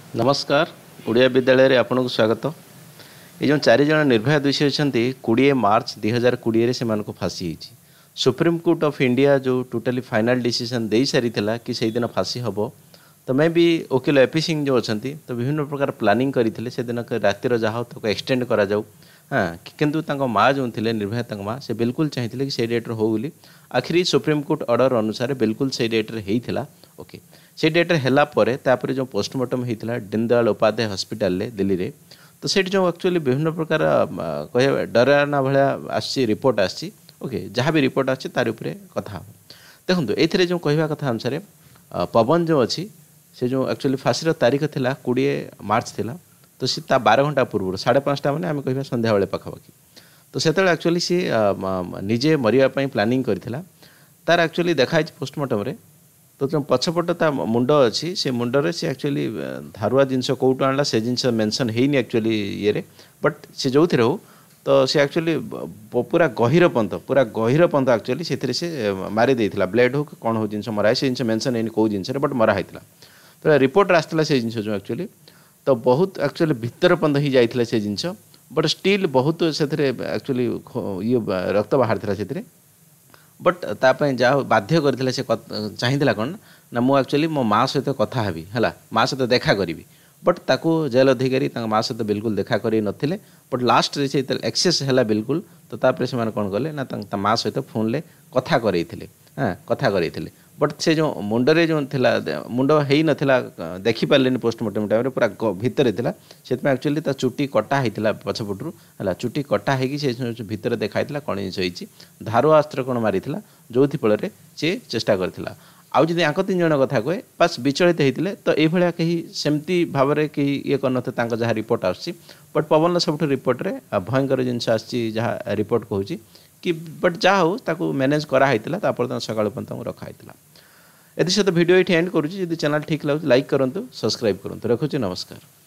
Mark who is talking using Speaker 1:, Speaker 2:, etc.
Speaker 1: नमस्कार ओडिया विद्यालय आपन को स्वागत। ये जो 4 जन निर्भया दोषी अच्छा 20 मार्च 2020 से फांसी होती। सुप्रीम कोर्ट ऑफ इंडिया जो टोटाली फाइनल डिसीजन दे सारी कि से दिन फांसी हम तो मैं भी वकिल एपी सिंह जो अच्छा तो विभिन्न प्रकार प्लानिंग करते से दिन रातिर जहाँ तो एक्सटेंड करा जाऊ। हाँ किंतु माँ जो थे निर्भया माँ से बिल्कुल चाहिए कि से डेट्रे हो बोली आखिरी सुप्रीम कोर्ट ऑर्डर अनुसार बिल्कुल से डेट्रे होता। ओके से डेट्रे है जो पोस्टमार्टम होता दीनदयाल उपाध्याय हॉस्पिटल दिल्ली रे तो से जो एक्चुअली विभिन्न प्रकार कह डराना भाया आसी रिपोर्ट आसी ओके जहाँ भी रिपोर्ट आसी तार उपरे कथा हम देखो ये जो कहवा कथा अनुसार पवन जो अच्छी से जो एक्चुअली फाँसी तारीख थिला 20 मार्च थिला तो सी 12 घंटा पूर्व 5:30 मैंने आम कह संध्या बेले पाखापाखि तो से एक्चुअली सी निजे मरिया प्लानिंग करथिला तार एक्चुअली देखाई पोस्टमार्टम रे तो जो पछपट ता मुंड अच्छी से मुंडरे से एक्चुअली धारुआ जिनस कौटू आणला से जिनस मेंशन हेनी एक्चुअली ये बट से जो थी हो तो सी एक्चुअली पूरा गहिर पंत एक्चुअली से मारी देइथिला ब्लेड हो कौन हो जिनस मरा से जिनस मेंशन हेनी कौ जिनस बट मरा होता तो रिपोर्ट आसला से जिनस जो एक्चुअली तो बहुत एक्चुअली भितर पंद ही जाइथिला से जिनस बट स्टिल बहुत से एक्चुअली ये रक्त बाहर से बट तापाई जहाँ बाध्य करथिला से चाहिए कौन ना मु एक्चुअली मो माँ सहित कथा हेबी है माँ सहित देखा करी बट ताकू जेल अधिकारी माँ सहित बिल्कुल देखा करी नथिले बट लास्ट रे से एक्सेस है बिल्कुल तो तापर से कौन कले ना माँ सहित फोन ले कथा करैथिले। हाँ कथा करैथिले बट से जो मुंडरे जो थिला मुंड हेई नथिला देखि पारलेनी पोस्टमार्टम टाइम रे पूरा भितर थिला से एक्चुअली ता चुटी कटा होता पछपटू है चुटी कटा होगी से भितर देखाइला कौन जिन धारुआ अस्त्र कौन मारी जो फल सी चेष्टा करथिला। आउ जदि आंक 3 जन कथा कहे बास विचलित होते तो ये कहीं सेमती भाव में कहीं ये करते जहाँ रिपोर्ट आसी बट पवन सब रिपोर्ट रे भयंकर जिनस आसी जहाँ रिपोर्ट कहूँ कि बट जहाँ हो ताकू मैनेज कराई सकाल पर्यंत रखाई एसत वीडियो ये एंड करुँच। चैनल ठीक लगे लाइक करूँ सब्सक्राइब करूँ रखुच्छी नमस्कार।